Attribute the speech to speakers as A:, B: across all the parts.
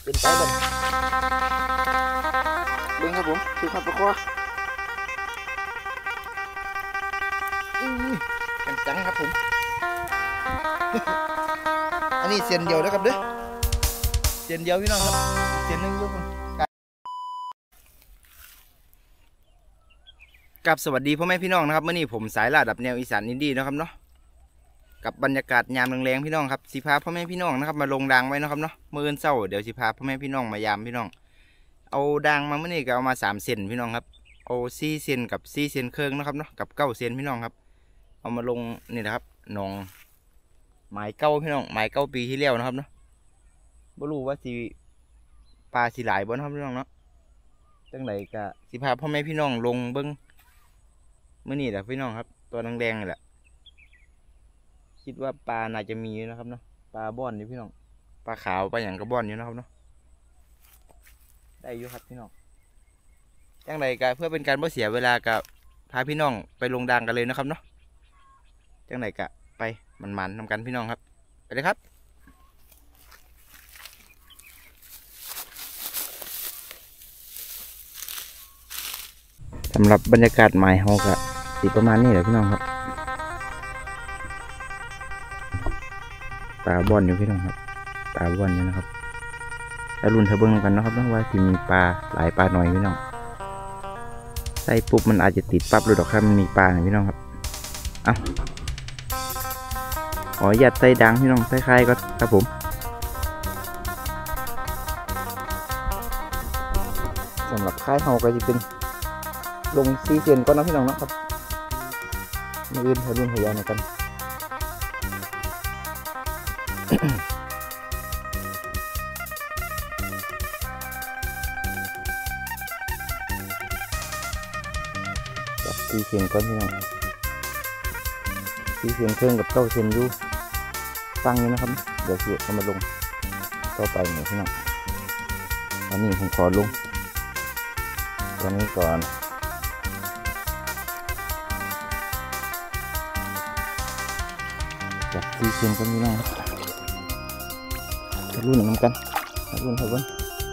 A: เป็นไปบ่เบิ้งครับผมคือความประคองจังครับผมอันนี้เสียนเดียวนะครับเด้อเสียนเดียวพี่น้องครับเสียนหนึ่งยกกับสวัสดีพ่อแม่พี่น้องนะครับเมื่อนี้ผมสายล่าดับแนวอีสานอินดี้นะครับเนาะกับบรรยากาศยามแรงๆพี่น้องครับสิพาพ่อแม่พี่น้องนะครับมาลงดังไว้นะครับเนาะเมื่อเช้าเดี๋ยวสิพาพ่อแม่พี่น้องมายามพี่น้องเอาดังมาเมื่อนี้ก็เอามา3 เซนพี่น้องครับเอา4 เซนกับ4 เซนครึ่งนะครับเนาะกับ9 เซนพี่น้องครับเอามาลงนี่นะครับหนองหมายเก้าพี่น้องหมายเก้าปีที่แล้วนะครับเนาะบ่รู้ว่าสิปลาสิหลายบ่นะครับพี่น้องเนาะจังไหนก็สิพาพ่อแม่พี่น้องลงเบิ้งเมื่อนี้แหละพี่น้องครับตัวแดงๆนี่แหละคิดว่าปลาน่าจะมีนะครับเนาะปลาบ่อนนี่พี่น้องปลาขาวปลาอย่างกระบ่อนอยู่นะครับเนาะได้อยู่ครับพี่น้องจังไหนก็เพื่อเป็นการบ่เสียเวลากับพาพี่น้องไปลงดังกันเลยนะครับเนาะจังไหนก็ไปมันๆทำกันพี่น้องครับไปเลยครับสำหรับบรรยากาศหมายเฮาก็สีประมาณนี้แหละพี่น้องครับปลาบ่อนอยู่พี่น้องครับปลาบ่อนอยู่นะครับแล้วรุ่นเธอเบิ้งกันนะครับว่าที่มีปลาหลายปลาหน่อยพี่น้องใส่ปุ๊บมันอาจจะติดปั๊บเลยดอกครับมันมีปลาพี่น้องครับขอหยัดใส่ดังพี่น้องใส่ไข่ก็ครับผมสำหรับไข่เฮาก็จะเป็นลง4 เซนก่อนนะพี่น้องนะครับมืออื่นให้รุ่นพยายามกันจับ4 เซนก่อนพี่น้อง4 เซนครึ่งกับ9 เซนอยู่ตั้งนี้นะครับเดี๋ยวเสียบเข้ามาลงต่อไปหน่อยพี่น้องอันนี้ผมขอลงตัวนี้ก่อนจับ4 เซนก่อนพี่น้องรุ่นน้ำกันรุ่นเท่ากัน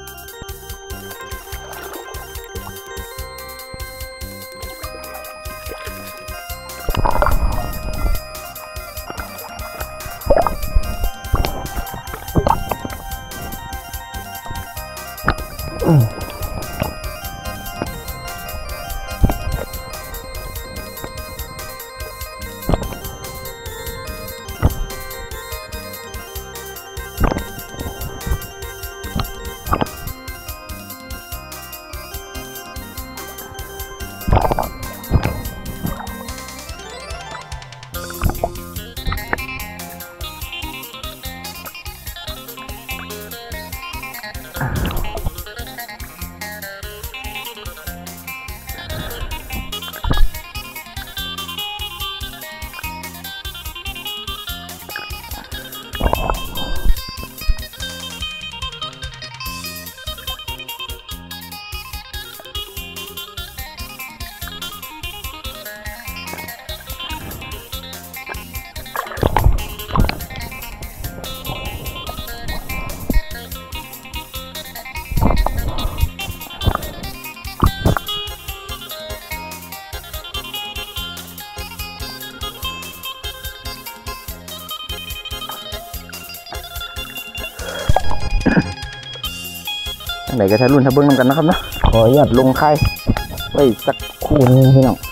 A: ไหนก็ถ้ารุ่นถ้าเบิ้งน้ำกันนะครับนะขออนุญาตลงไข่ไว้สักคู่นึงพี่น้อง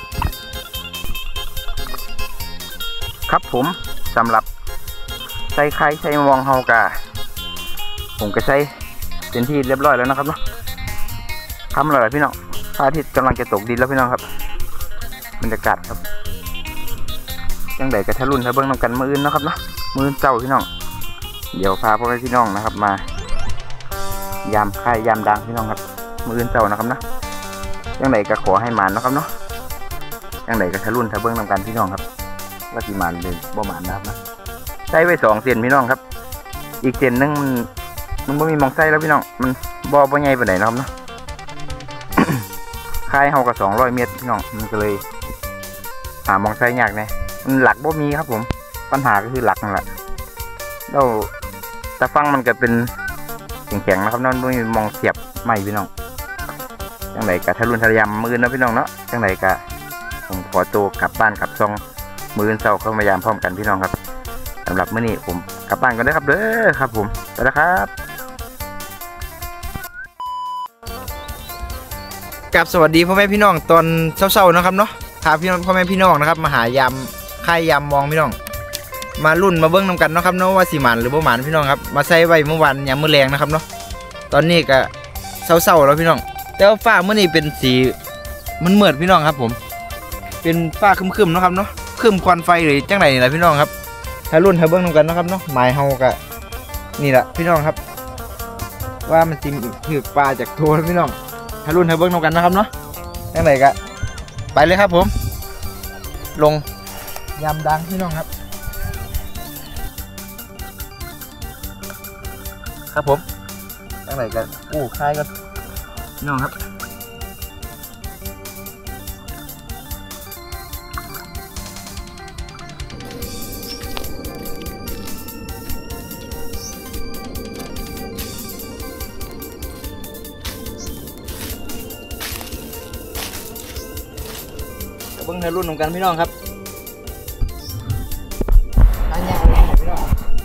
A: ครับผมสำหรับใส่ไข่ใส่มองเฮากาผมก็ใส่เป็นที่เรียบร้อยแล้วนะครับเนาะทำอะไรพี่น้องพระอาทิตย์กำลังจะตกดินแล้วพี่น้องครับบรรยากาศครับยังไงก็ถ้ารุ่นถ้าเบิ้งน้ำกันมืออื่นนะครับเนาะมืออื่นเจ้าพี่น้องเดี๋ยวพาพ่อแม่พี่น้องนะครับมายามค่ายยามดังพี่น้องครับมืออื่นเจ้านะครับนะยังไงก็ขอให้มานนะครับเนาะยังไงก็ทะลุนทะเบิ้งนำกันพี่น้องครับว่าสิมานเป็นบ่มานนะครับนะใส่ไว้2 เซนพี่น้องครับอีกเซนนึงมันไม่มีมองใส่แล้วพี่น้องมันบ่ใหญ่ไปไหนนะครับเนาะ ค่ายเฮากับ200 เมตรพี่น้องมันก็เลยหามองใส่ยากไงมันหลักบ่มีครับผมปัญหาก็คือหลักนั่นแหละแล้วแต่ฟังมันก็เป็นแข็งๆนะครับน้องไม่มองเสียบไม่พี่น้องจังไหนกะทะลุนทะยำมือนะพี่น้องเนาะจังไหนกะผมขอตัวกลับบ้านกลับซองมือเช้าเข้ามายามพร้อมกันพี่น้องครับสำหรับมื้อนี้ผมกลับบ้านกันได้ครับเด้อครับผมไปแล้วครับกับสวัสดีพ่อแม่พี่น้องตอนเช้าๆนะครับเนาะพาพี่น้องพ่อแม่พี่น้องนะครับมาหายำค่ายยำมองพี่น้องมารุ่นมาเบิ้งนำกันนะครับเนาะว่าสีหมันหรือบ่หมันพี่น้องครับมาใส่ไว้เมื่อวันยามมื้อแรงนะครับเนาะตอนนี้ก็เช้าๆแล้วพี่น้องแต่ว่าฟ้ามื้อนี้เป็นสีมันมืดพี่น้องครับผมเป็นฟ้าครึมๆนะครับเนาะครึมควันไฟหรือจังไหนนี่แหละพี่น้องครับถ้ารุ่นถ้าเบิ้งนำกันนะครับเนาะหมายเฮาก็นี่แหละพี่น้องครับว่ามันจิมถือปลาจากโทนพี่น้องถ้ารุ่นถ้าเบิ้งนำกันนะครับเนาะจังไหนก็ไปเลยครับผมลงยำดังพี่น้องครับครับผมจังไหนก็กู้คายกันพี่น้องครับเบิ้งให้รุ่นของกันพี่น้องครับอันนี้พี่น้อง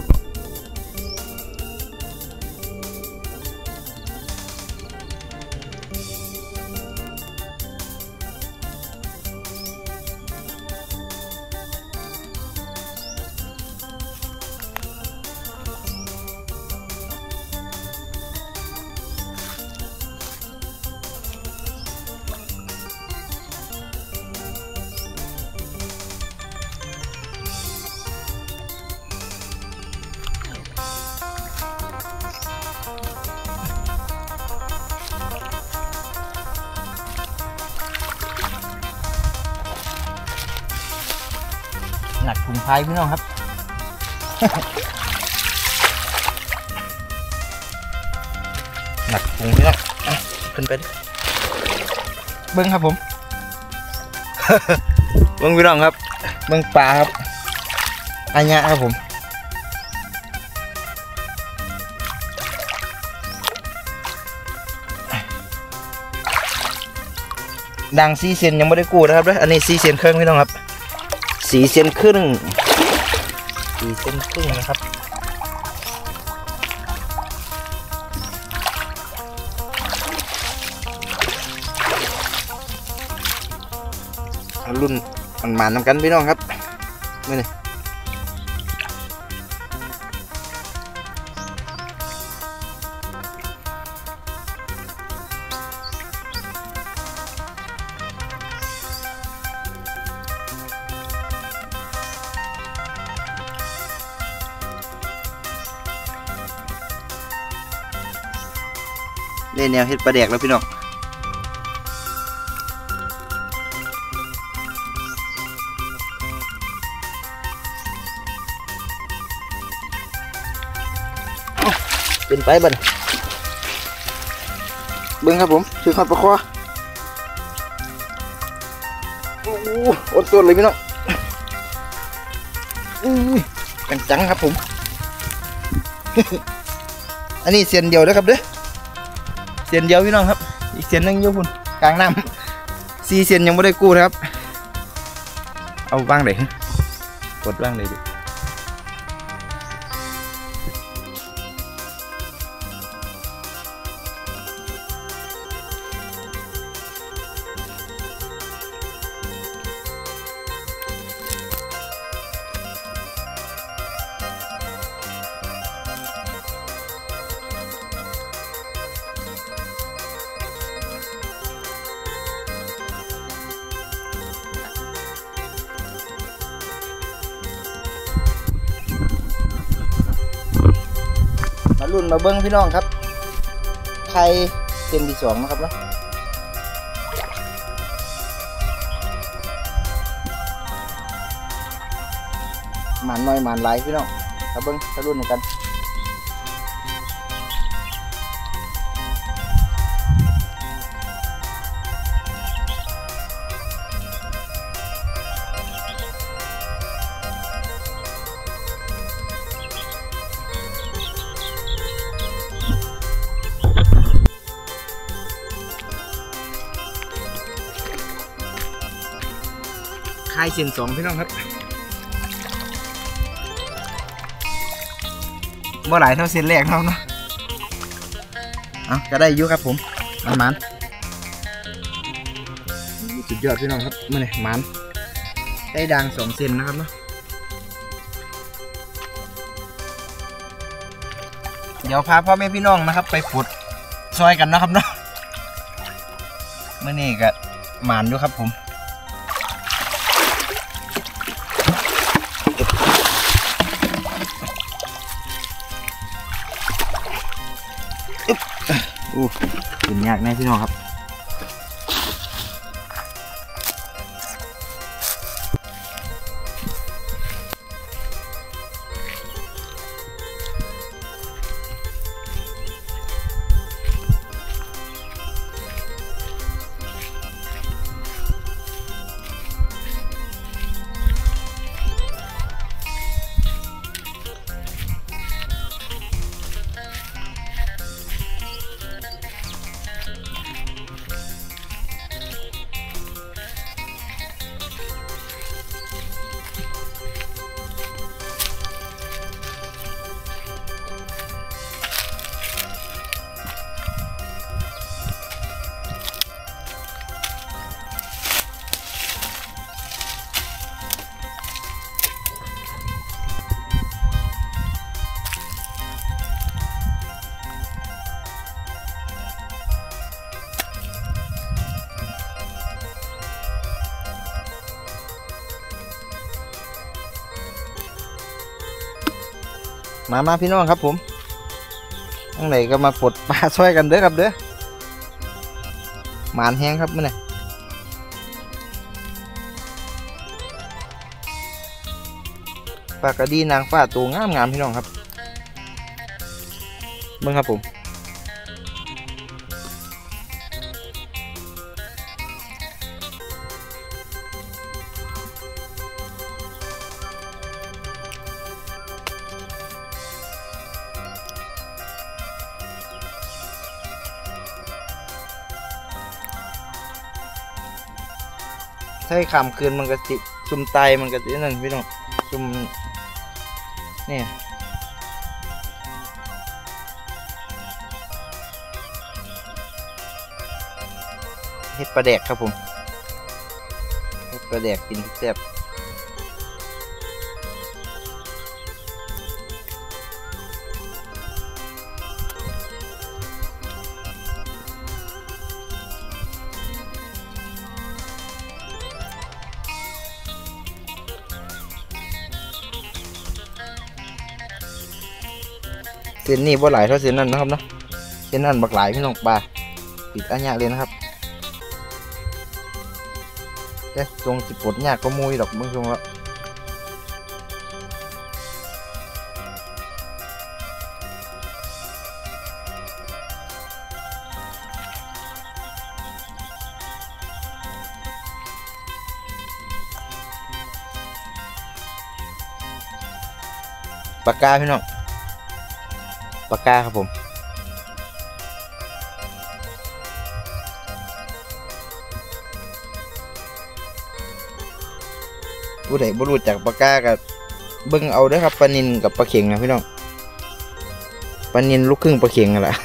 A: หนักถุงพายพี่น้องครับ หนักถุงพี่น้องขึ้นไปดิเบิ้งครับผม เบิ้งพี่น้องครับเบิ้งปลาครับอันนี้ครับผมดัง4 เซนยังไม่ได้กู้นะครับด้วยอันนี้4 เซนครึ่งพี่น้องครับ4 เซนครึ่ง4 เซนครึ่งนะครับรุ่นมันนำกันพี่น้องครับนี่นี่เล่นแนวเฮ็ดปลาแดกแล้วพี่น้องเป็นไปบ้านเบิ้งครับผมถือขัดประคอโอ้อดตัวเลยพี่น้องกันจังครับผม อันนี้เสียนเดียวนะครับเด้อเสียนเดียวพี่น้องครับอีกเสียนนึงอยู่พุ่นกลางน้ำ4 เสียนยังไม่ได้กู้นะครับเอาบ้างเลยกดบ้างเลยดิรุ่นมาเบิ้งพี่น้องครับไข่เต็มที่2นะครับเนาะหมันน้อยหมันหลายพี่น้องมาเบิ้งมารุ่นเหมือนกันายเส้นสองพี่น้องครับบ่หลายเท่าเส้นแรกเท่าเนาะก็ได้อยู่ครับผมมันสุดยอดพี่น้องครับมื่อไหร่มันได้ดัง2 เซนนะครับเนาะเดี๋ยวพาพ่อแม่พี่น้องนะครับไปขุดซอยกันนะครับเนาะมื่อนี้ก็หมานอยู่ครับผมกินยากแน่พี่น้องครับมาพี่น้องครับผมทั้งไหนก็มาปลดปลาช่วยกันเด้อครับเด้อหมานแห้งครับมื่อไหร่ปลากระดีนางฟ้าตัวงามพี่น้องครับเบิ่งครับผมใช่ขำคืนมันก็ติซุ่มไตมันก็ตินั่นพี่น้องซุ่มนี่เห็ดปลาแดกครับผมเห็ดปลาแดกกินแซ่บเส้นนี้บ่หลายเท่าเส้นนั้นนะครับเนาะเส้นนั้นบักหลายพี่น้องปลาติดอันยากเลยนะครับแต่ทรงสิปลดยากก็มุยดอกบางทรงแล้วปากกาพี่น้องปากกาครับผมผู้ใดบ่รู้จักปากกากับเบิ่งเอาเด้อครับปลานิลกับปลาเข็งนะพี่น้องปลานิลลูกครึ่งปลาเข็งนั่นแหละ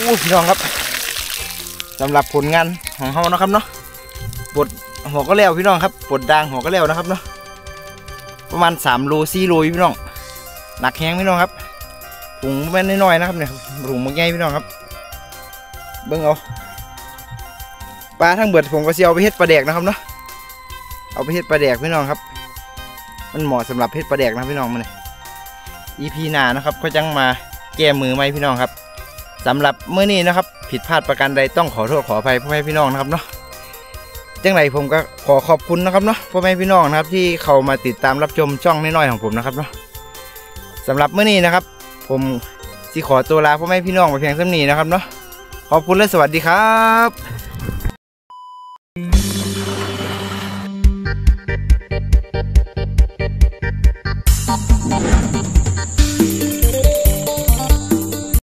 A: พี่น้องครับสำหรับผลงานของเขานะครับเนาะบดหัวก็แล้วพี่น้องครับบดด่างหัวก็แล้วนะครับเนาะประมาณ3 โล 4 โลพี่น้องหนักแห้งพี่น้องครับถุงแม่นน้อยๆนะครับเนี่ยถุงมันใหญ่พี่น้องครับเบิ่งเอาปลาทั้งเบิดผมก็เอาไปเฮ็ดปลาแดกนะครับเนาะเอาไปเฮ็ดปลาแดกพี่น้องครับมันเหมาะสำหรับเฮ็ดปลาแดกนะพี่น้องมัน EP หน้านะครับก็จังมาแก้มือไหมพี่น้องครับสำหรับมื้อนี้นะครับผิดพลาดประการใดต้องขอโทษขออภัยพ่อแม่พี่น้องนะครับเนาะจังไรผมก็ขอขอบคุณนะครับเนาะพ่อแม่พี่น้องนะครับที่เข้ามาติดตามรับชมช่องน้อยๆของผมนะครับเนาะสำหรับมื้อนี้นะครับผมสิขอตัวลาพ่อแม่พี่น้องไปเพียงเท่านี้นะครับเนาะขอบคุณและสวัสดีครับ